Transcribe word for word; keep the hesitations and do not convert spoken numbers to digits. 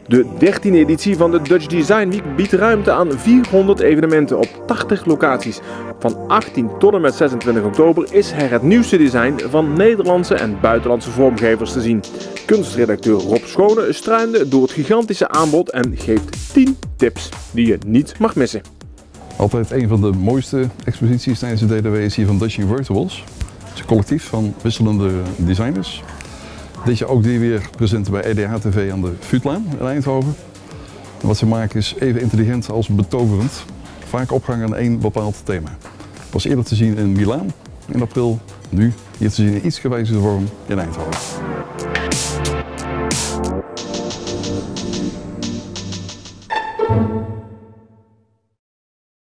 De dertiende editie van de Dutch Design Week biedt ruimte aan vierhonderd evenementen op tachtig locaties. Van achttien tot en met zesentwintig oktober is er het nieuwste design van Nederlandse en buitenlandse vormgevers te zien. Kunstredacteur Rob Schone struinde door het gigantische aanbod en geeft tien tips die je niet mag missen. Altijd een van de mooiste exposities tijdens de D D W is hier van Dutch Invertibles. Het is een collectief van wisselende designers. Dit jaar ook die weer presenten bij E D H T V aan de Vuutlaan in Eindhoven. En wat ze maken is even intelligent als betoverend, vaak opgehangen aan één bepaald thema. Was eerder te zien in Milaan in april, nu hier te zien in iets gewijzigde vorm in Eindhoven.